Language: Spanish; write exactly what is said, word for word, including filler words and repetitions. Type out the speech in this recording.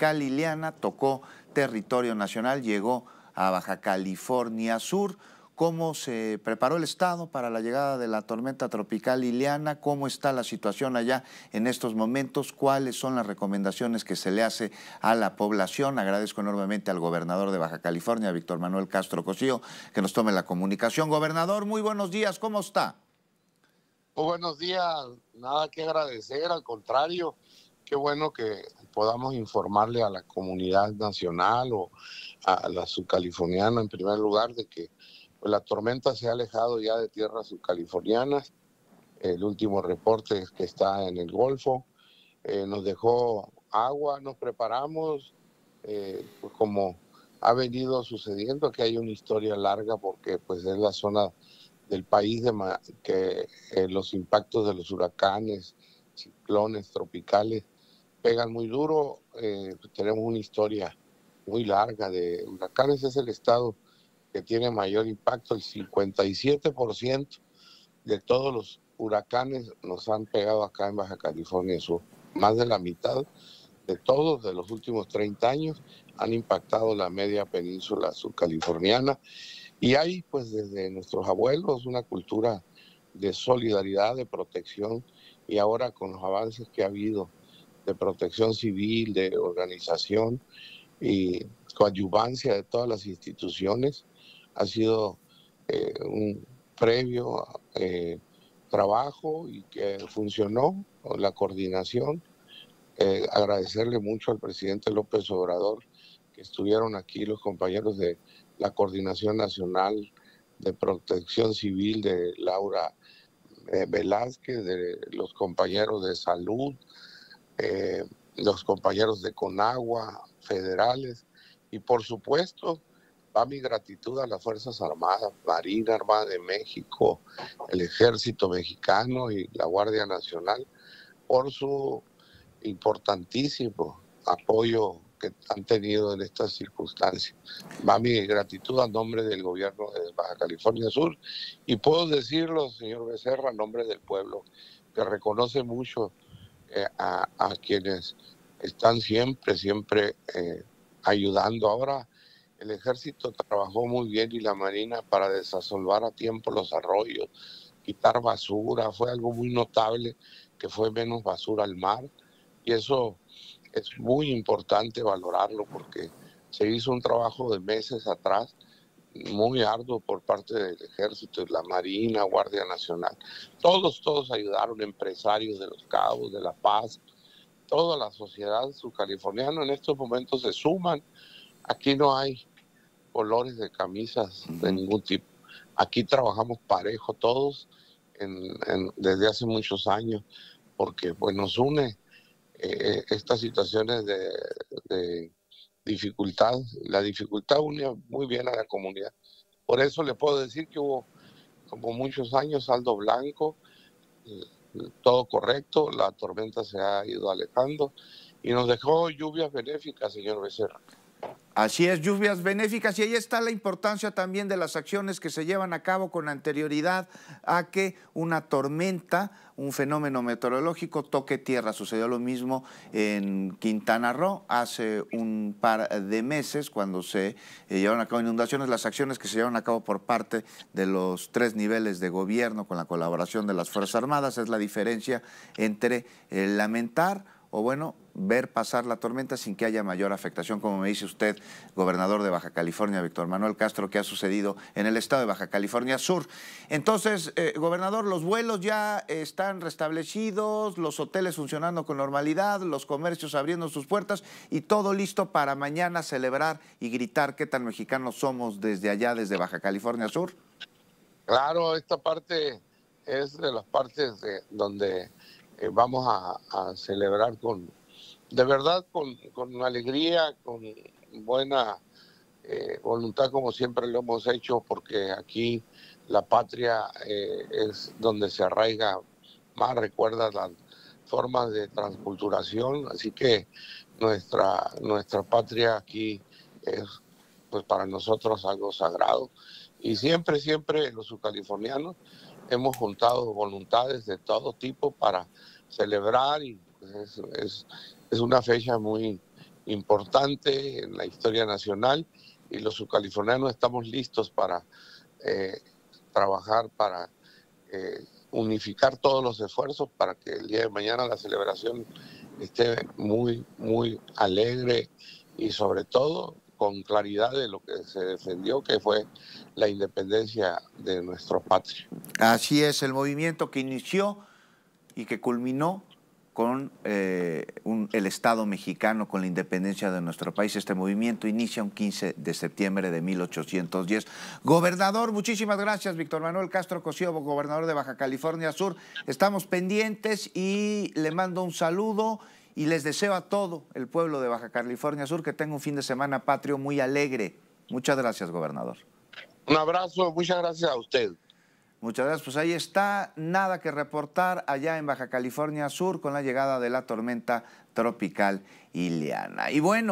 tropical Liliana tocó territorio nacional, llegó a Baja California Sur. ¿Cómo se preparó el Estado para la llegada de la tormenta tropical Liliana? ¿Cómo está la situación allá en estos momentos? ¿Cuáles son las recomendaciones que se le hace a la población? Agradezco enormemente al gobernador de Baja California, Víctor Manuel Castro Cosío, que nos tome la comunicación. Gobernador, muy buenos días, ¿cómo está? Muy buenos días, nada que agradecer, al contrario, qué bueno que podamos informarle a la comunidad nacional o a la subcaliforniana en primer lugar de que pues, la tormenta se ha alejado ya de tierras subcalifornianas. El último reporte es que está en el Golfo, eh, nos dejó agua, nos preparamos, eh, pues como ha venido sucediendo, que hay una historia larga porque pues es la zona del país de que eh, los impactos de los huracanes, ciclones tropicales pegan muy duro. Eh, tenemos una historia muy larga de huracanes. Es el estado que tiene mayor impacto. El cincuenta y siete por ciento de todos los huracanes nos han pegado acá en Baja California Sur. Más de la mitad de todos de los últimos treinta años han impactado la media península subcaliforniana. Y hay, pues, desde nuestros abuelos una cultura de solidaridad, de protección, y ahora con los avances que ha habido de protección civil, de organización y coadyuvancia de todas las instituciones, ha sido eh, un previo eh, trabajo y que funcionó la coordinación. Eh, agradecerle mucho al presidente López Obrador que estuvieron aquí los compañeros de la Coordinación Nacional de Protección Civil de Laura eh, Velázquez, de los compañeros de salud, eh, los compañeros de Conagua, federales, y por supuesto va mi gratitud a las Fuerzas Armadas, Marina Armada de México, el Ejército Mexicano y la Guardia Nacional por su importantísimo apoyo que han tenido en estas circunstancias. Va mi gratitud a nombre del gobierno de Baja California Sur y puedo decirlo, señor Becerra, a nombre del pueblo, que reconoce mucho eh, a, a quienes están siempre, siempre eh, ayudando. Ahora el ejército trabajó muy bien y la marina para desasolvar a tiempo los arroyos, quitar basura, fue algo muy notable que fue menos basura al mar. Y eso es muy importante valorarlo porque se hizo un trabajo de meses atrás muy arduo por parte del Ejército, la Marina, Guardia Nacional. Todos, todos ayudaron, empresarios de Los Cabos, de La Paz, toda la sociedad subcaliforniana en estos momentos se suman. Aquí no hay colores de camisas de ningún tipo. Aquí trabajamos parejo todos en, en, desde hace muchos años porque pues nos une Eh, estas situaciones de, de dificultad. La dificultad une muy bien a la comunidad. Por eso le puedo decir que hubo como muchos años saldo blanco, eh, todo correcto, la tormenta se ha ido alejando y nos dejó lluvias benéficas, señor Becerra. Así es, lluvias benéficas, y ahí está la importancia también de las acciones que se llevan a cabo con anterioridad a que una tormenta, un fenómeno meteorológico toque tierra. Sucedió lo mismo en Quintana Roo hace un par de meses cuando se eh, llevaron a cabo inundaciones. Las acciones que se llevan a cabo por parte de los tres niveles de gobierno con la colaboración de las Fuerzas Armadas es la diferencia entre eh, lamentar o bueno, ver pasar la tormenta sin que haya mayor afectación, como me dice usted, gobernador de Baja California, Víctor Manuel Castro, que ha sucedido en el estado de Baja California Sur. Entonces, eh, gobernador, los vuelos ya están restablecidos, los hoteles funcionando con normalidad, los comercios abriendo sus puertas y todo listo para mañana celebrar y gritar qué tan mexicanos somos desde allá, desde Baja California Sur. Claro, esta parte es de las partes de donde Eh, vamos a, a celebrar con, de verdad, con, con alegría, con buena eh, voluntad, como siempre lo hemos hecho, porque aquí la patria eh, es donde se arraiga más, recuerda las formas de transculturación, así que nuestra, nuestra patria aquí es, pues, para nosotros algo sagrado. Y siempre, siempre los subcalifornianos hemos juntado voluntades de todo tipo para celebrar y pues es, es, es una fecha muy importante en la historia nacional y los subcalifornianos estamos listos para eh, trabajar, para eh, unificar todos los esfuerzos para que el día de mañana la celebración esté muy, muy alegre y sobre todo con claridad de lo que se defendió, que fue la independencia de nuestro patria. Así es, el movimiento que inició y que culminó con eh, un, el Estado mexicano, con la independencia de nuestro país. Este movimiento inicia un quince de septiembre de mil ochocientos diez. Gobernador, muchísimas gracias, Víctor Manuel Castro Cosío, gobernador de Baja California Sur. Estamos pendientes y le mando un saludo y les deseo a todo el pueblo de Baja California Sur que tenga un fin de semana patrio muy alegre. Muchas gracias, gobernador. Un abrazo, muchas gracias a usted. Muchas gracias. Pues ahí está, nada que reportar allá en Baja California Sur con la llegada de la tormenta tropical Ileana. Y bueno,